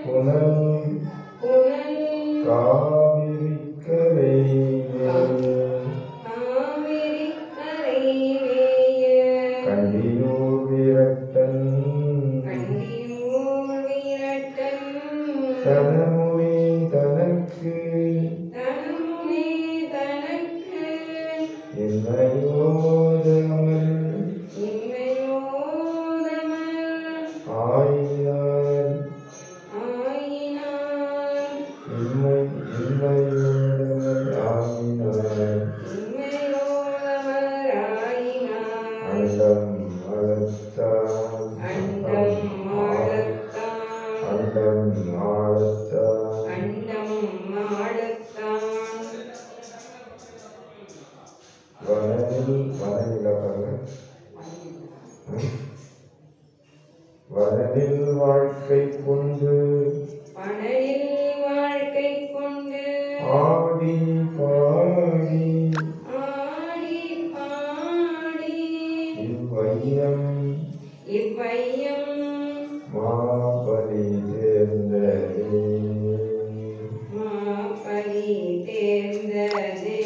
புனல் காவிரி கரை கண்டியூர் வீரட்டன் தனமுனி தனக்கு இன்னயோதமல் ஆயினார் இன்னயோதமல் ஆயினார் அண்டம் அளத்தான் வனவில் வாழ்க்கை கொண்டு ஆடி பாடி இவ்வையம் மாபலி தேர்ந்ததே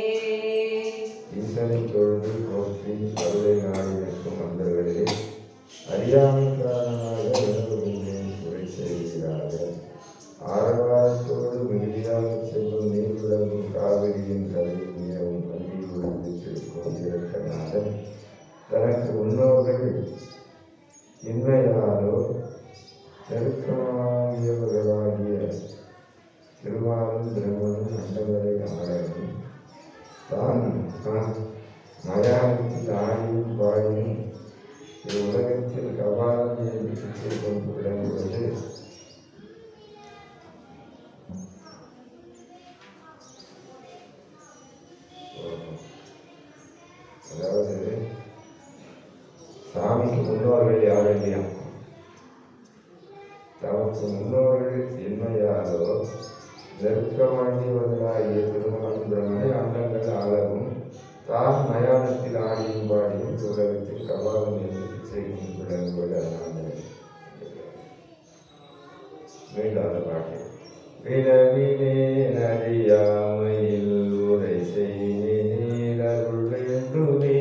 ஈசனை தொழுது போற்றி கருளை நாடி நிற்கும் அந்தர்களே அறியாமை காரணமாக உணர்வுகளின் குறை செய்கிறார்கள். ஆரவாரத்தோடு மிகுதியாக செல்லும் நீர் விளங்கும் காவிரியின் கரையில் மிகவும் அள்ளி விழுந்திருக்கும் இரக்கநாதன் தனக்கு முன்னோர்கள் இன்மையாலோ நெருக்கமாகியவர்களாகிய திருமாலும் பிரம்மனும் அண்டவரை ஆடலும் தான் மயானத்தில் ஆடியும் பாடியும் உலகத்தில் கபாலம் என்று சுற்றி கொண்டு விளங்குவது அதாவது சாமிக்கு முன்னோர்கள் யார் இல்லையா? தமக்கு முன்னோர்கள் இன்மையாலோ நெருக்கமாகியவர்களாகிய திருமணம் பிரம்மனை அண்டங்கள் ஆளவும் தான் மயானத்தில் ஆடியும் பாடியும் உலகத்தில் கபாலம் என்று செய்யும் விளங்குவது மீண்டாத பாட்டு வினவினே நறியாமையில் உரை செய்தருள் வேண்டுமே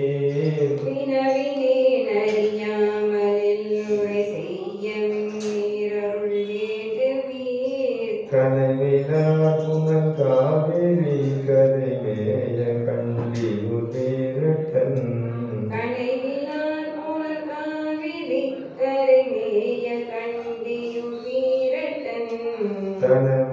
கனவினார் புனல் காவிரி கரைமேய கண்டியூர் வீரட்டன் தன